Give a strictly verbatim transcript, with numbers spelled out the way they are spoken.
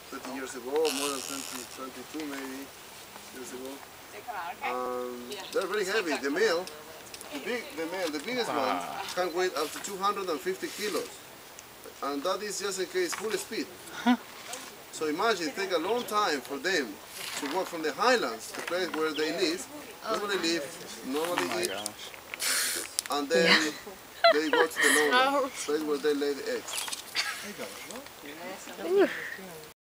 thirty years ago, or more than twenty, twenty-two maybe years ago. Um, they're very heavy. The male, the big, the male, the biggest one can weigh up to two hundred fifty kilos, and that is just in case full speed. So imagine, it takes a long time for them to walk from the highlands, the place where they live, normally live, normally eat, and then they go to the lowland, place where they lay the eggs.